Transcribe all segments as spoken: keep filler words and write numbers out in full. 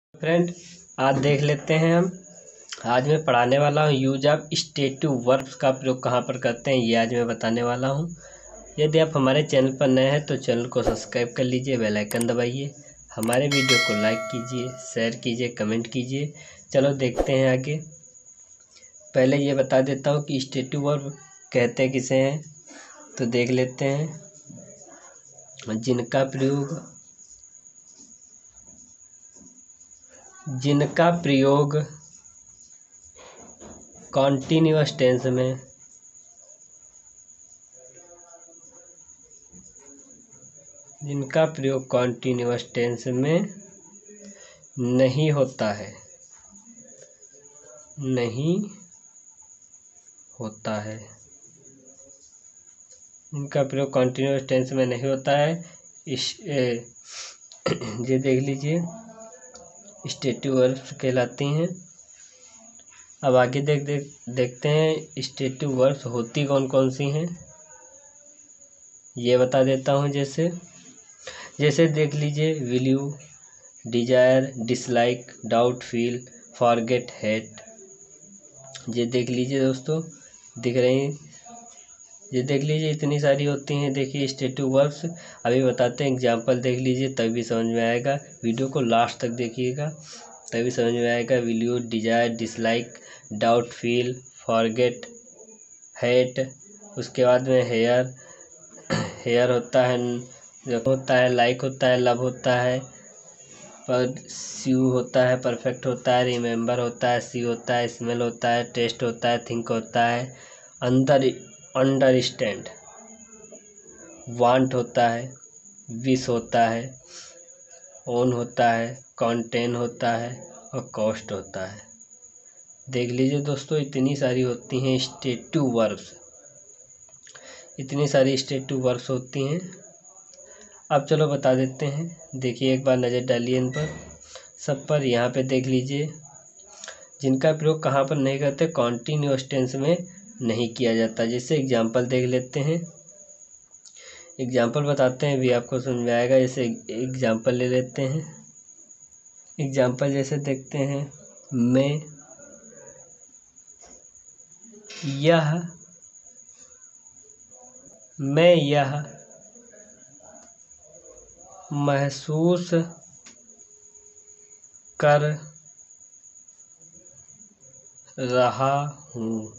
Friend, आज देख लेते हैं हम। आज मैं पढ़ाने वाला हूँ यूज ऑफ स्टेटिव वर्ब्स का प्रयोग कहाँ पर करते हैं, ये आज मैं बताने वाला हूँ। यदि आप हमारे चैनल पर नए हैं तो चैनल को सब्सक्राइब कर लीजिए, बेल आइकन दबाइए, हमारे वीडियो को लाइक कीजिए, शेयर कीजिए, कमेंट कीजिए। चलो देखते हैं आगे। पहले ये बता देता हूँ कि स्टेटिव वर्ब कहते किसे हैं, तो देख लेते हैं। जिनका प्रयोग जिनका प्रयोग कॉन्टिन्यूअस टेंस में जिनका प्रयोग कॉन्टिन्यूअस टेंस में नहीं होता है नहीं होता है जिनका प्रयोग कॉन्टिन्यूअस टेंस में नहीं होता है इस ए, ये देख लीजिए, स्टेटिव वर्ब्स कहलाती हैं। अब आगे देख देख देखते हैं स्टेटिव वर्ब्स होती कौन कौन सी हैं, ये बता देता हूँ। जैसे जैसे देख लीजिए, value, desire, dislike, doubt, feel, forget, hate. ये देख लीजिए दोस्तों, दिख रही हैं, ये देख लीजिए, इतनी सारी होती हैं। देखिए स्टेटिव वर्ब्स, अभी बताते हैं, एग्जांपल देख लीजिए तभी समझ में आएगा। वीडियो को लास्ट तक देखिएगा तभी समझ में आएगा। Value, desire, dislike, doubt, feel, forget, hate. उसके बाद में हेयर हेयर होता है, होता है, लाइक होता है, लव होता है, परस्यू होता है, परफेक्ट होता है, रिमेंबर होता है, सी होता है, स्मेल होता है, टेस्ट होता है, थिंक होता है, अंदर अंडरस्टैंड, वांट होता है, विश होता है, ओन होता है, कॉन्टेन होता है और कॉस्ट होता है। देख लीजिए दोस्तों, इतनी सारी होती हैं स्टेटिव वर्ब्स, इतनी सारी स्टेटिव वर्ब्स होती हैं। अब चलो बता देते हैं। देखिए एक बार नज़र डालिए इन पर सब पर। यहाँ पे देख लीजिए, जिनका प्रयोग कहाँ पर नहीं करते, कॉन्टिन्यूअस टेंस में नहीं किया जाता। जैसे एग्जांपल देख लेते हैं, एग्जांपल बताते हैं, भी आपको समझ में आएगा। जैसे एग्जांपल ले लेते हैं। एग्जांपल जैसे देखते हैं, मैं यह मैं यह महसूस कर रहा हूँ।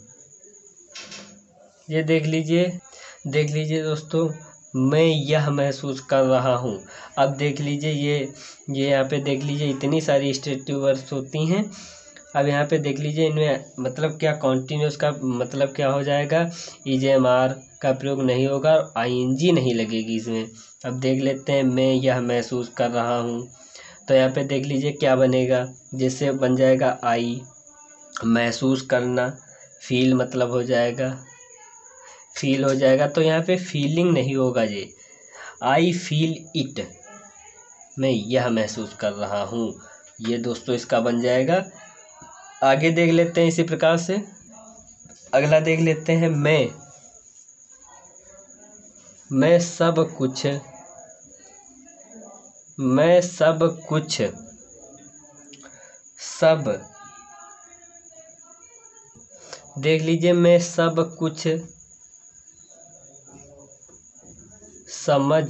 ये देख लीजिए देख लीजिए दोस्तों, मैं यह महसूस कर रहा हूँ। अब देख लीजिए, ये ये यहाँ पे देख लीजिए, इतनी सारी स्टेटिव वर्ब्स होती हैं। अब यहाँ पे देख लीजिए, इनमें मतलब क्या, कॉन्टिन्यूस का मतलब क्या हो जाएगा, इज एम आर का प्रयोग नहीं होगा, आई एन जी नहीं लगेगी इसमें। अब देख लेते हैं, मैं यह महसूस कर रहा हूँ, तो यहाँ पे देख लीजिए क्या बनेगा। जैसे बन जाएगा आई, महसूस करना, फील मतलब हो जाएगा फील हो जाएगा तो यहाँ पे फीलिंग नहीं होगा, ये आई फील इट, मैं यह महसूस कर रहा हूँ। ये दोस्तों इसका बन जाएगा। आगे देख लेते हैं इसी प्रकार से। अगला देख लेते हैं, मैं मैं सब कुछ मैं सब कुछ सब देख लीजिए, मैं सब कुछ समझ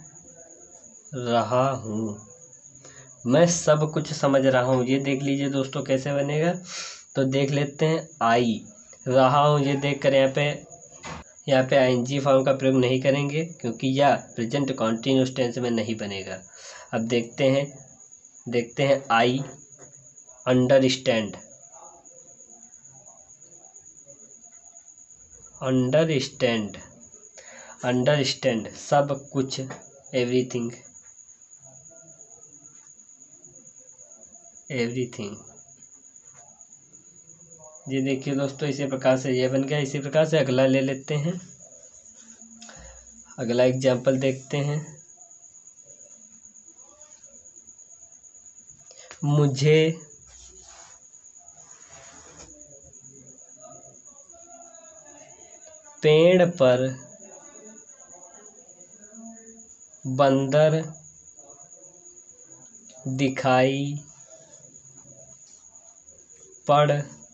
रहा हूँ मैं सब कुछ समझ रहा हूँ। ये देख लीजिए दोस्तों कैसे बनेगा, तो देख लेते हैं। आई रहा हूँ, ये देख कर यहाँ पे यहाँ पे आईएनजी फॉर्म का प्रयोग नहीं करेंगे, क्योंकि यह प्रेजेंट कॉन्टिन्यूअस टेंस में नहीं बनेगा। अब देखते हैं देखते हैं आई अंडरस्टैंड अंडरस्टैंड अंडरस्टैंड सब कुछ, एवरीथिंग एवरीथिंग ये देखिए दोस्तों, इसी प्रकार से ये बन गया। इसी प्रकार से अगला ले लेते हैं। अगला एग्जाम्पल देखते हैं, मुझे पेड़ पर बंदर दिखाई पड़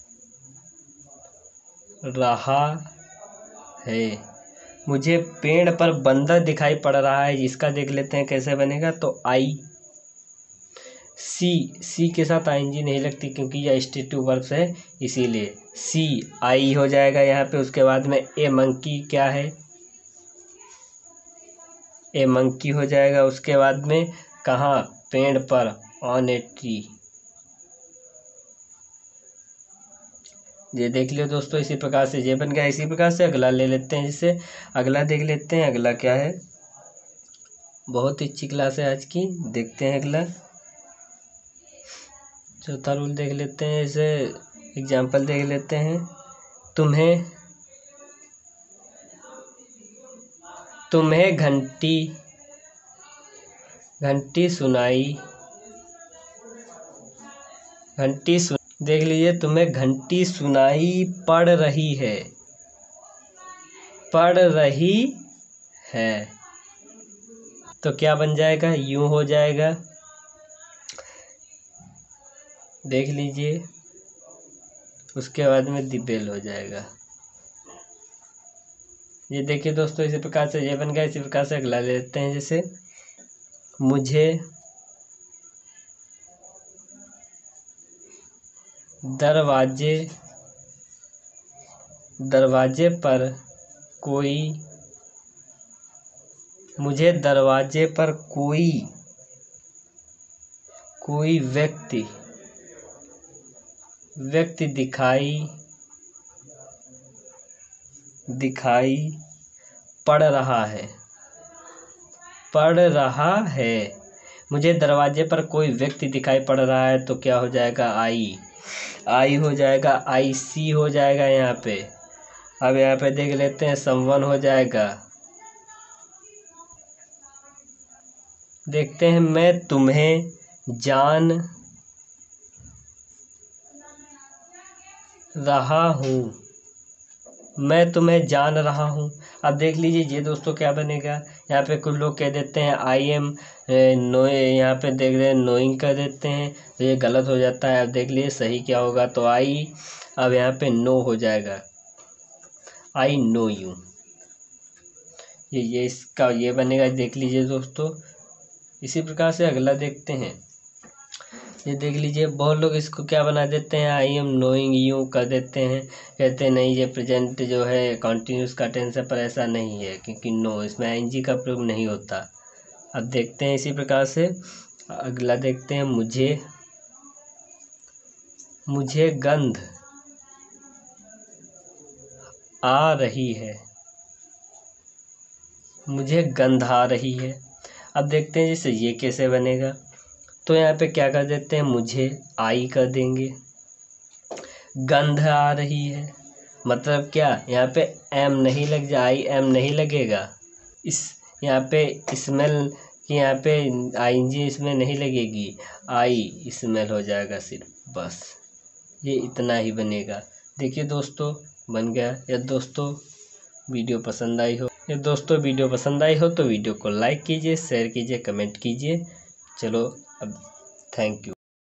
रहा है। मुझे पेड़ पर बंदर दिखाई पड़ रहा है, इसका देख लेते हैं कैसे बनेगा। तो आई सी, सी के साथ आईएनजी नहीं लगती क्योंकि यह स्टेटिव वर्ब है, इसीलिए सी आई हो जाएगा यहाँ पे। उसके बाद में ए मंकी क्या है, ए मंकी हो जाएगा। उसके बाद में कहाँ, पेड़ पर, ऑन ए ट्री। ये देख लियो दोस्तों, इसी प्रकार से ये बन गया। इसी प्रकार से अगला ले लेते हैं, जिसे अगला देख लेते हैं। अगला क्या है, बहुत ही अच्छी क्लास है आज की, देखते हैं अगला चौथा रूल देख लेते हैं। इसे एग्जाम्पल देख लेते हैं। तुम्हें तुम्हें घंटी घंटी सुनाई घंटी सुन देख लीजिए, तुम्हें घंटी सुनाई पड़ रही है, पड़ रही है। तो क्या बन जाएगा, यूं हो जाएगा। देख लीजिए, उसके बाद में दिबेल हो जाएगा। ये देखिए दोस्तों, इसी प्रकार से ये बन गया। इसी प्रकार से अगला ले लेते हैं, जैसे मुझे दरवाजे दरवाजे पर कोई मुझे दरवाजे पर कोई कोई व्यक्ति व्यक्ति दिखाई दिखाई पड़ रहा है पड़ रहा है मुझे दरवाजे पर कोई व्यक्ति दिखाई पड़ रहा है। तो क्या हो जाएगा, आई आई हो जाएगा, आई सी हो जाएगा यहाँ पे। अब यहाँ पे देख लेते हैं, समवन हो जाएगा। देखते हैं, मैं तुम्हें जान रहा हूँ मैं तुम्हें जान रहा हूँ। अब देख लीजिए ये दोस्तों क्या बनेगा। यहाँ पे कुछ लोग कह देते हैं आई एम नो, यहाँ पे देख रहे हैं नोइंग कर देते हैं, तो ये गलत हो जाता है। अब देख लीजिए सही क्या होगा, तो आई, अब यहाँ पे नो हो जाएगा, आई नो यू। ये ये इसका ये बनेगा, देख लीजिए दोस्तों। इसी प्रकार से अगला देखते हैं। ये देख लीजिए, बहुत लोग इसको क्या बना देते हैं, आई एम नोइंग यू कर देते हैं, कहते हैं नहीं ये प्रेजेंट जो है कॉन्टिन्यूस का टेंस है, पर ऐसा नहीं है क्योंकि नो इसमें आईएनजी का प्रयोग नहीं होता। अब देखते हैं इसी प्रकार से अगला देखते हैं। मुझे मुझे गंध आ रही है मुझे गंध आ रही है। अब देखते हैं जैसे ये कैसे बनेगा। तो यहाँ पे क्या कर देते हैं, मुझे आई कर देंगे, गंध आ रही है, मतलब क्या, यहाँ पे एम नहीं लग जाए, आई एम नहीं लगेगा। इस यहाँ पे स्मेल की यहाँ पे आईएनजी इसमें नहीं लगेगी, आई स्मेल हो जाएगा सिर्फ, बस ये इतना ही बनेगा। देखिए दोस्तों बन गया। या दोस्तों वीडियो पसंद आई हो या दोस्तों वीडियो पसंद आई हो तो वीडियो को लाइक कीजिए, शेयर कीजिए, कमेंट कीजिए। चलो अब थैंक यू।